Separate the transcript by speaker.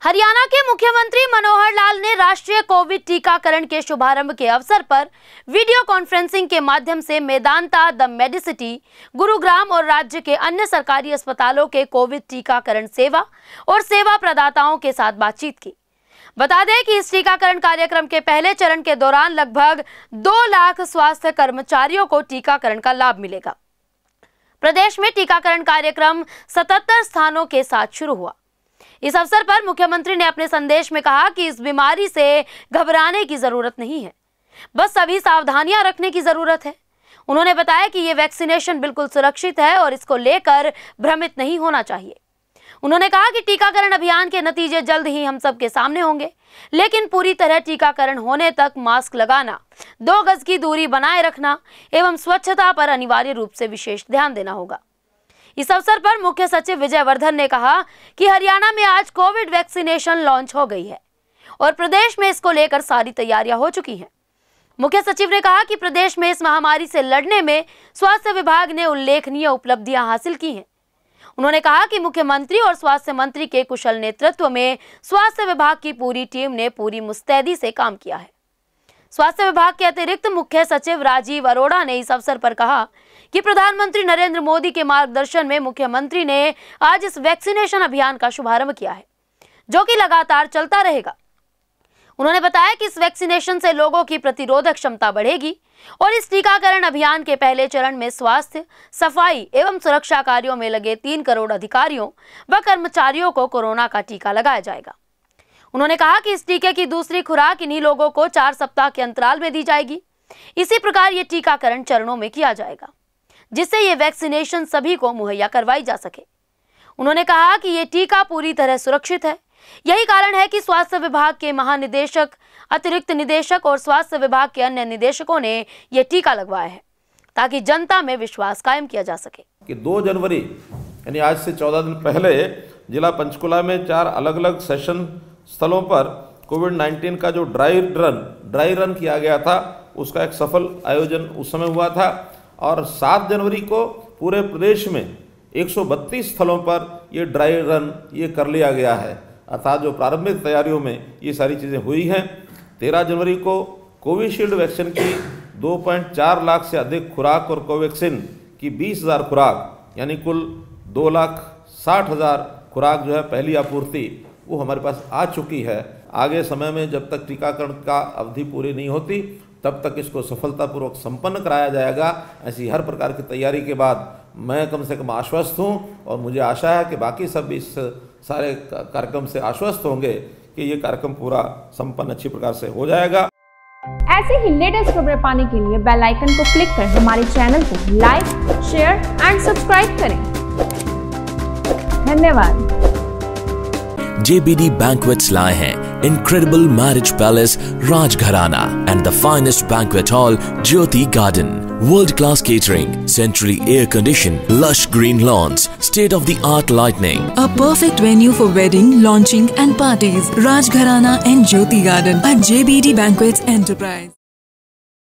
Speaker 1: हरियाणा के मुख्यमंत्री मनोहर लाल ने राष्ट्रीय कोविड टीकाकरण के शुभारंभ के अवसर पर वीडियो कॉन्फ्रेंसिंग के माध्यम से मेदांता, द मेडिसिटी, गुरुग्राम और राज्य के अन्य सरकारी अस्पतालों के कोविड टीकाकरण सेवा और सेवा प्रदाताओं के साथ बातचीत की। बता दें कि इस टीकाकरण कार्यक्रम के पहले चरण के दौरान लगभग 2 लाख स्वास्थ्य कर्मचारियों को टीकाकरण का लाभ मिलेगा। प्रदेश में टीकाकरण कार्यक्रम 77 स्थानों के साथ शुरू हुआ। इस अवसर पर मुख्यमंत्री ने अपने संदेश में कहा कि इस बीमारी से घबराने की जरूरत नहीं है, बस सभी सावधानियां रखने की जरूरत है। उन्होंने बताया कि ये वैक्सीनेशन बिल्कुल सुरक्षित है और इसको लेकर भ्रमित नहीं होना चाहिए। उन्होंने कहा कि टीकाकरण अभियान के नतीजे जल्द ही हम सबके सामने होंगे, लेकिन पूरी तरह टीकाकरण होने तक मास्क लगाना, 2 गज की दूरी बनाए रखना एवं स्वच्छता पर अनिवार्य रूप से विशेष ध्यान देना होगा। इस अवसर पर मुख्य सचिव विजय वर्धन ने कहा कि हरियाणा में आज कोविड वैक्सीनेशन लॉन्च हो गई है और प्रदेश में इसको लेकर सारी तैयारियां हो चुकी हैं। मुख्य सचिव ने कहा कि प्रदेश में इस महामारी से लड़ने में स्वास्थ्य विभाग ने उल्लेखनीय उपलब्धियां हासिल की हैं। उन्होंने कहा कि मुख्यमंत्री और स्वास्थ्य मंत्री के कुशल नेतृत्व में स्वास्थ्य विभाग की पूरी टीम ने पूरी मुस्तैदी से काम किया है। स्वास्थ्य विभाग के अतिरिक्त मुख्य सचिव राजीव अरोड़ा ने इस अवसर पर कहा कि प्रधानमंत्री नरेंद्र मोदी के मार्गदर्शन में मुख्यमंत्री ने आज इस वैक्सीनेशन अभियान का शुभारंभ किया है, जो कि लगातार चलता रहेगा। उन्होंने बताया कि इस वैक्सीनेशन से लोगों की प्रतिरोधक क्षमता बढ़ेगी और इस टीकाकरण अभियान के पहले चरण में स्वास्थ्य, सफाई एवं सुरक्षा कार्यों में लगे 3 करोड़ अधिकारियों व कर्मचारियों को कोरोना का टीका लगाया जाएगा। उन्होंने कहा कि इस टीके की दूसरी खुराक इन्हीं लोगों को 4 सप्ताह के अंतराल में दी जाएगी। इसी प्रकार ये टीकाकरण चरणों में किया जाएगा, जिससे ये वैक्सीनेशन सभी को मुहैया करवाई जा सके। उन्होंने कहा कि ये टीका पूरी तरह सुरक्षित है। यही कारण है कि स्वास्थ्य विभाग के महानिदेशक, अतिरिक्त निदेशक और स्वास्थ्य विभाग के अन्य निदेशकों ने ये टीका लगवाया है, ताकि जनता में विश्वास कायम किया जा सके।
Speaker 2: कि 2 जनवरी यानी आज से 14 दिन पहले जिला पंचकुला में 4 अलग अलग सेशन स्थलों पर कोविड-19 का जो ड्राई रन किया गया था, उसका एक सफल आयोजन उस समय हुआ था। और 7 जनवरी को पूरे प्रदेश में 132 स्थलों पर ये ड्राई रन ये कर लिया गया है, अर्थात जो प्रारंभिक तैयारियों में ये सारी चीज़ें हुई हैं। 13 जनवरी को कोविशील्ड वैक्सीन की 2.4 लाख से अधिक खुराक और कोवैक्सीन की 20,000 खुराक यानी कुल 2,60,000 खुराक जो है पहली आपूर्ति वो हमारे पास आ चुकी है। आगे समय में जब तक टीकाकरण का अवधि पूरी नहीं होती तब तक इसको सफलतापूर्वक संपन्न कराया जाएगा। ऐसी हर प्रकार की तैयारी के बाद मैं कम से कम आश्वस्त हूं और मुझे आशा है कि बाकी सब इस सारे कार्यक्रम से आश्वस्त होंगे कि ये कार्यक्रम पूरा संपन्न अच्छी प्रकार से हो जाएगा।
Speaker 3: ऐसे ही लेटेस्ट खबरें पाने के लिए बेल आइकन को क्लिक कर हमारे चैनल को लाइक, शेयर एंड सब्सक्राइब करें। धन्यवाद।
Speaker 4: JBD Banquets लाए हैं incredible marriage palace Rajgharana and the finest banquet hall Jyoti Garden. World-class catering, centrally air-conditioned, lush green lawns, state-of-the-art lighting.
Speaker 5: A perfect venue for wedding, launching and parties. Rajgharana and Jyoti Garden at JBD Banquets Enterprise.